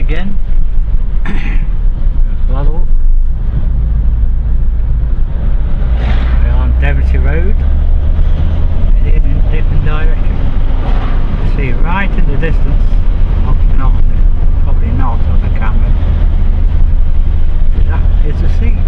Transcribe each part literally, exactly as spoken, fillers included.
again. Follow. We're on Devonshire Road, heading in a different direction. You see right in the distance, probably not, probably not on the camera, that is the sea.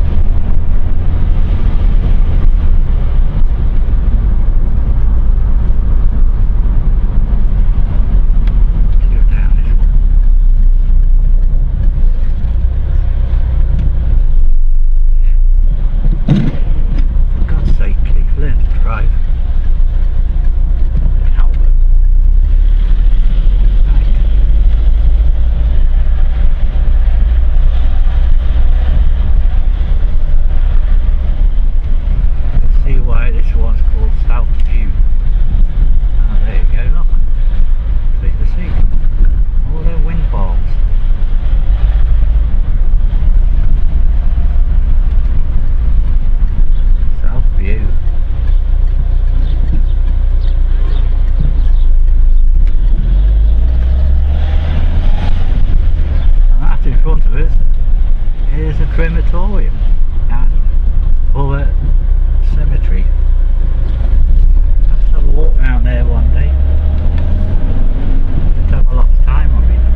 Crematorium and other cemetery. Let's have a walk around there one day. Let's have a lot of time on it.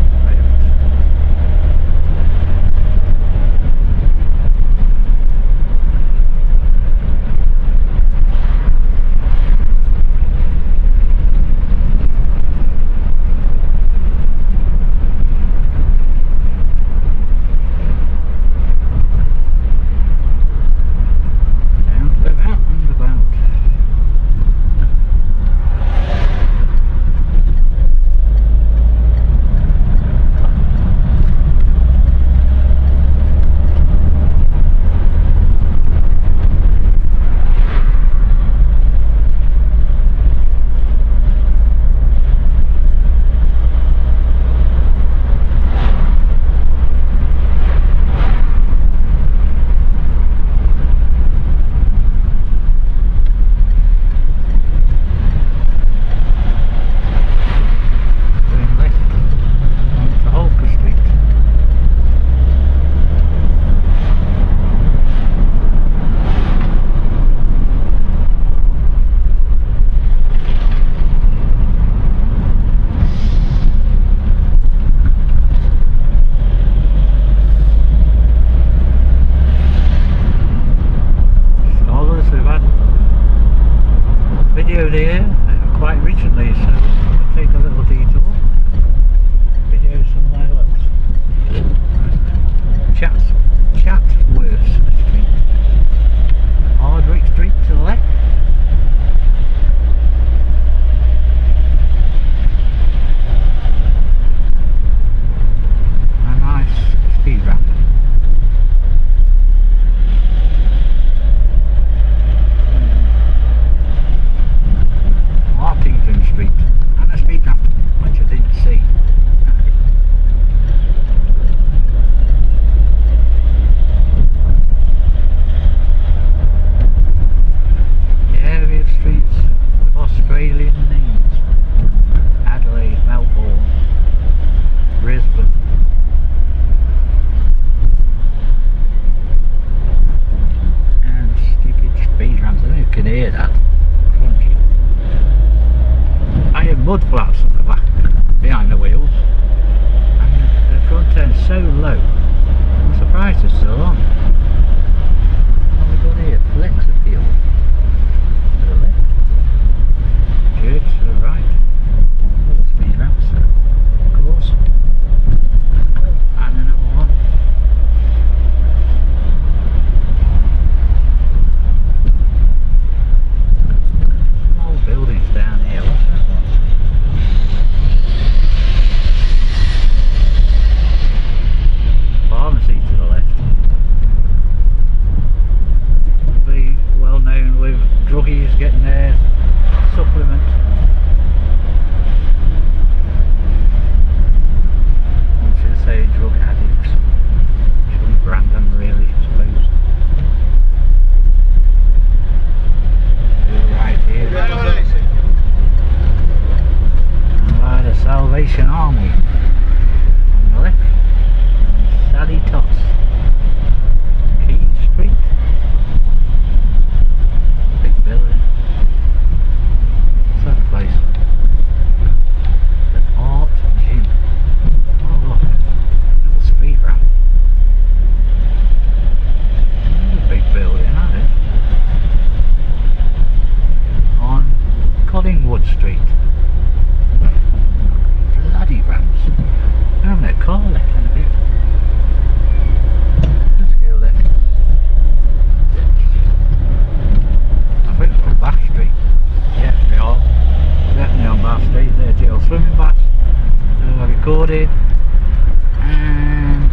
sorted, and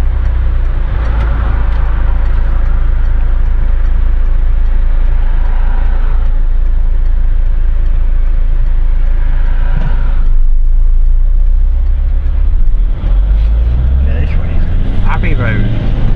yeah, this way, Abbey Road.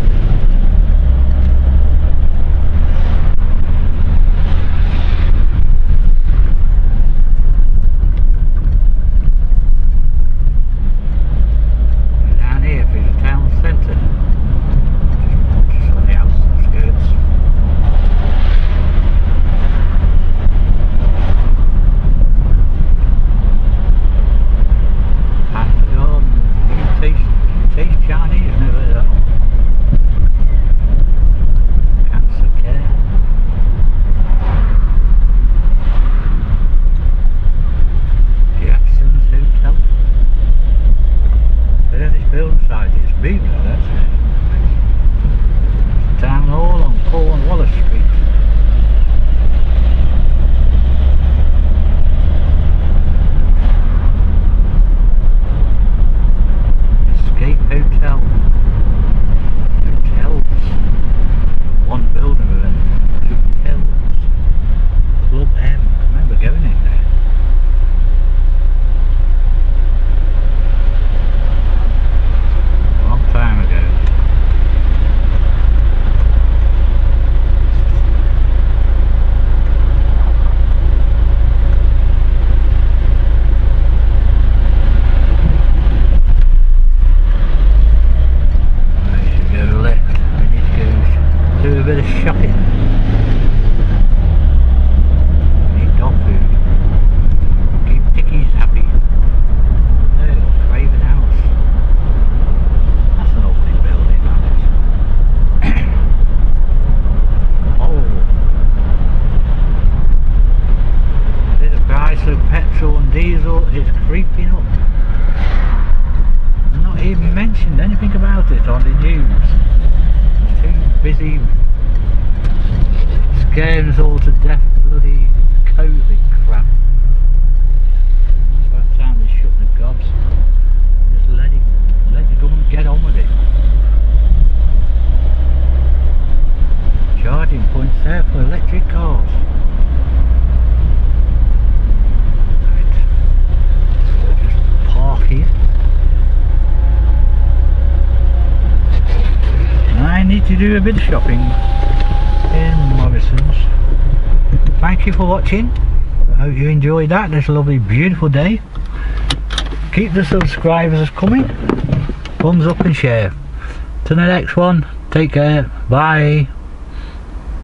Diesel is creeping up. Not even mentioned anything about it on the news. It's too busy scaring us all to death. Bloody COVID crap. It's about time they shut the gobs. Just let it, let the government get on with it. Charging points there for electric cars. Here. I need to do a bit of shopping in Morrisons. Thank you for watching. I hope you enjoyed that. This lovely beautiful day. Keep the subscribers coming. Thumbs up and share. To the next one. Take care. Bye.